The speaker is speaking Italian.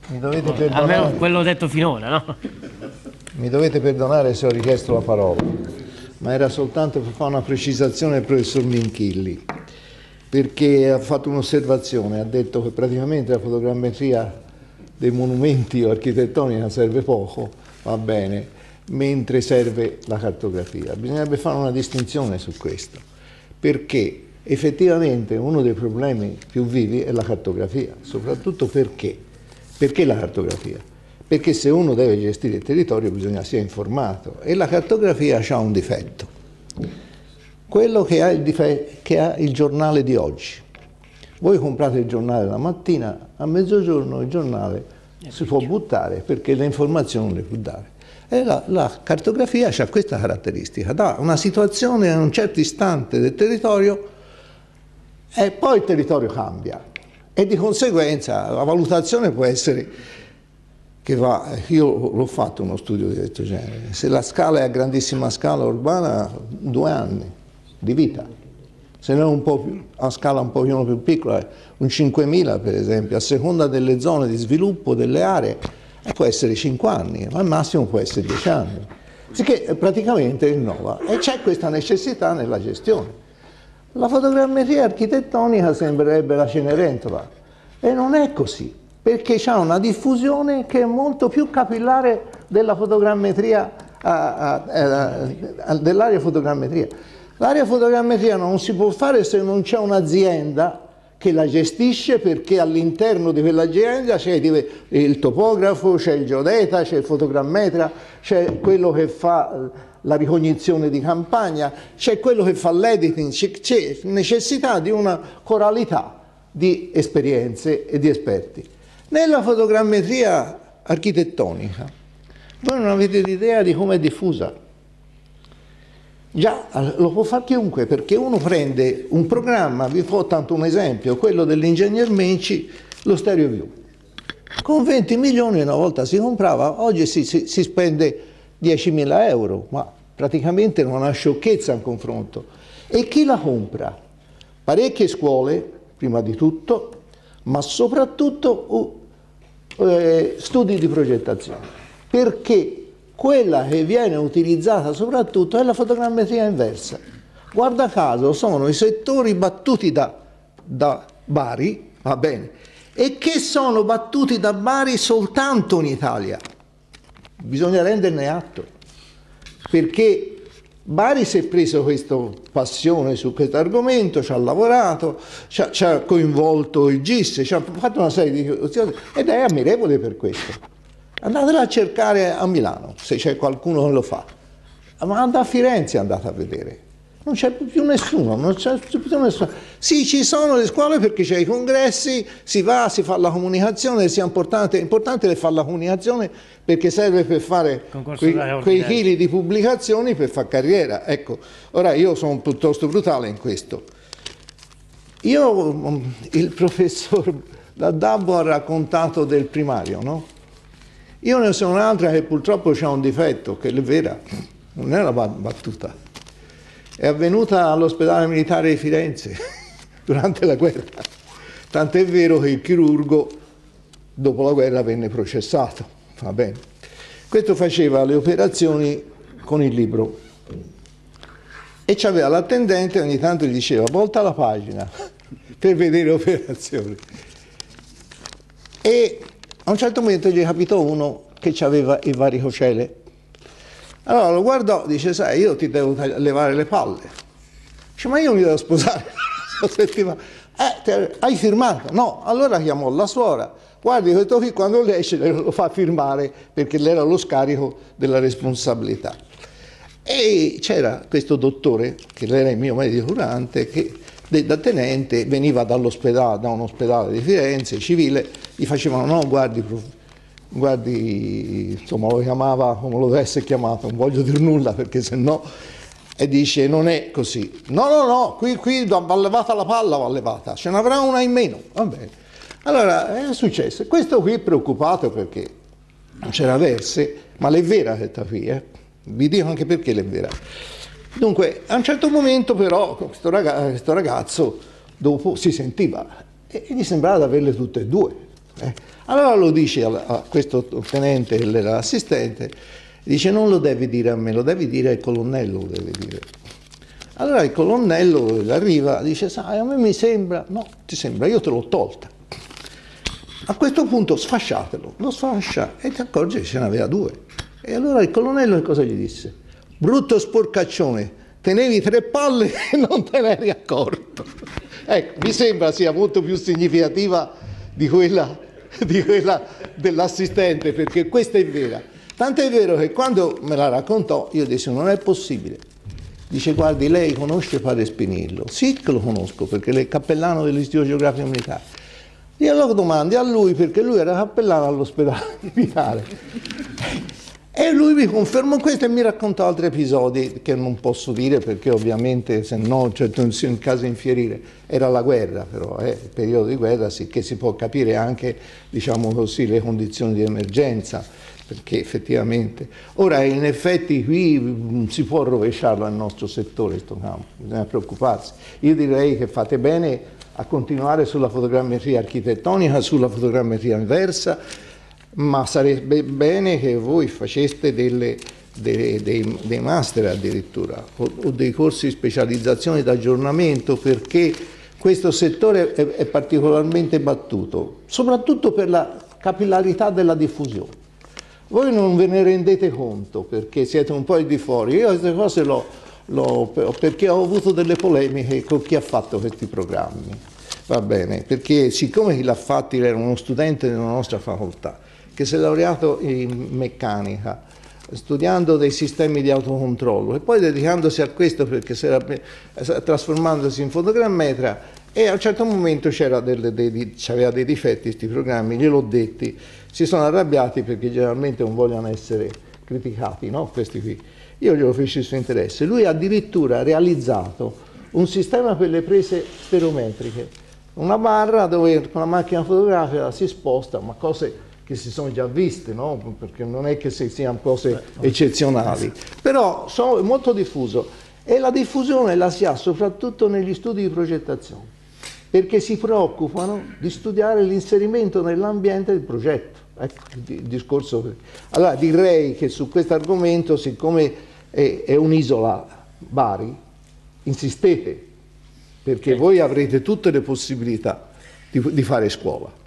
Mi dovete perdonare. Almeno quello detto finora, no? Mi dovete perdonare se ho richiesto la parola, ma era soltanto per fare una precisazione al professor Minchilli, perché ha fatto un'osservazione, ha detto che praticamente la fotogrammetria dei monumenti o architettonica serve poco, va bene, mentre serve la cartografia. Bisognerebbe fare una distinzione su questo, perché effettivamente uno dei problemi più vivi è la cartografia, soprattutto perché? Perché la cartografia? Perché se uno deve gestire il territorio bisogna sia informato e la cartografia ha un difetto, quello che ha il giornale di oggi. Voi comprate il giornale la mattina, a mezzogiorno il giornale si può buttare perché le informazioni non le può dare. E la cartografia ha questa caratteristica, dà una situazione a un certo istante del territorio e poi il territorio cambia e di conseguenza la valutazione può essere che va, io l'ho fatto uno studio di questo genere, se la scala è a grandissima scala urbana 2 anni di vita, se no un po' più, a scala un pochino più piccola, un 5.000 per esempio, a seconda delle zone di sviluppo delle aree, può essere 5 anni, ma al massimo può essere 10 anni, sicché praticamente innova e c'è questa necessità nella gestione. La fotogrammetria architettonica sembrerebbe la Cenerentola e non è così, perché c'è una diffusione che è molto più capillare della fotogrammetria, dell'area fotogrammetria. L'area fotogrammetria non si può fare se non c'è un'azienda che la gestisce, perché all'interno di quell'azienda c'è il topografo, c'è il geodeta, c'è il fotogrammetra, c'è quello che fa la ricognizione di campagna, c'è quello che fa l'editing, c'è necessità di una coralità di esperienze e di esperti. Nella fotogrammetria architettonica voi non avete idea di come è diffusa. Già, lo può fare chiunque, perché uno prende un programma, vi fa tanto un esempio, quello dell'ingegner Menci, lo Stereo View. Con 20 milioni una volta si comprava, oggi si spende 10.000 euro, ma praticamente non è una sciocchezza in confronto. E chi la compra? Parecchie scuole, prima di tutto, ma soprattutto studi di progettazione, perché quella che viene utilizzata soprattutto è la fotogrammetria inversa. Guarda caso sono i settori battuti da Bari, va bene, e che sono battuti da Bari soltanto in Italia. Bisogna renderne atto, perché Bari si è preso questa passione su questo argomento, ci ha lavorato, ci ha coinvolto il GIS, ci ha fatto una serie di cose ed è ammirevole per questo. Andatela a cercare a Milano, se c'è qualcuno che lo fa, ma andate a Firenze, andate a vedere. Non c'è più nessuno, non c'è più nessuno. Sì, ci sono le scuole perché c'è i congressi, si va, si fa la comunicazione, sia importante fare la comunicazione perché serve per fare quei chili di pubblicazioni per fare carriera. Ecco, ora io sono piuttosto brutale in questo. Il professor Dabbo ha raccontato del primario, no? Io ne so un'altra che purtroppo ha un difetto, che è vera, non è una battuta. È avvenuta all'ospedale militare di Firenze durante la guerra. Tant'è vero che il chirurgo dopo la guerra venne processato. Va bene. Questo faceva le operazioni con il libro e c'aveva l'attendente, ogni tanto gli diceva volta la pagina per vedere le operazioni. E a un certo momento gli capitò uno che aveva il varicocele. Allora lo guardò, dice, sai, io ti devo levare le palle. Dice, ma io mi devo sposare. Hai firmato? No, allora chiamò la suora. Guardi, questo qui quando lei esce lo fa firmare perché lei era lo scarico della responsabilità. E c'era questo dottore, che era il mio medico curante, che da tenente veniva dall'ospedale, da un ospedale di Firenze, civile, gli facevano, no, guardi, insomma lo chiamava come lo deve essere chiamato, non voglio dire nulla perché sennò, e dice non è così, no, qui va levata la palla, va levata, ce n'avrà una in meno, va bene. Allora è successo, questo qui è preoccupato perché non c'era verse, ma l'è vera questa qui, vi dico anche perché l'è vera. Dunque a un certo momento però questo ragazzo dopo si sentiva e gli sembrava di averle tutte e due. Allora lo dice a questo tenente, che era l'assistente, dice non lo devi dire a me, lo devi dire al colonnello, lo devi dire. Allora il colonnello arriva, dice sai, a me mi sembra, no, ti sembra, io te l'ho tolta. A questo punto sfasciatelo, lo sfascia e ti accorge che ce n'aveva 2. E allora il colonnello cosa gli disse? Brutto sporcaccione, tenevi 3 palle e non te ne eri accorto. Ecco, mi sembra sia molto più significativa di quella dell'assistente, perché questa è vera. Tanto è vero che quando me la raccontò io dissi non è possibile. Dice guardi, lei conosce padre Spinillo? Sì che lo conosco perché lei è cappellano dell'Istituto Geografico Militare. Io lo domandi a lui perché lui era cappellano all'ospedale militare. E lui mi confermò questo e mi raccontò altri episodi che non posso dire perché ovviamente se no cioè, in caso di infierire era la guerra, però il periodo di guerra sì che si può capire anche diciamo così le condizioni di emergenza, perché effettivamente ora in effetti qui si può rovesciarlo al nostro settore questo campo, bisogna preoccuparsi. Io direi che fate bene a continuare sulla fotogrammetria architettonica, sulla fotogrammetria inversa, ma sarebbe bene che voi faceste dei master addirittura o dei corsi di specializzazione d'aggiornamento, perché questo settore è particolarmente battuto, soprattutto per la capillarità della diffusione. Voi non ve ne rendete conto perché siete un po' al di fuori. Io queste cose perché ho avuto delle polemiche con chi ha fatto questi programmi, va bene, perché siccome chi l'ha fatti era uno studente della nostra facoltà, che si è laureato in meccanica, studiando dei sistemi di autocontrollo e poi dedicandosi a questo perché si era trasformandosi in fotogrammetra e a un certo momento c'aveva dei difetti questi programmi, gliel'ho detti, si sono arrabbiati perché generalmente non vogliono essere criticati, no? Questi qui. Io glielo feci il suo interesse. Lui ha addirittura realizzato un sistema per le prese stereometriche, una barra dove con la macchina fotografica si sposta, ma cose che si sono già viste, no? Perché non è che siano cose eccezionali, però sono molto diffuso e la diffusione la si ha soprattutto negli studi di progettazione, perché si preoccupano di studiare l'inserimento nell'ambiente del progetto. Ecco il discorso. Allora direi che su questo argomento, siccome è un'isola Bari, insistete, perché voi avrete tutte le possibilità di fare scuola.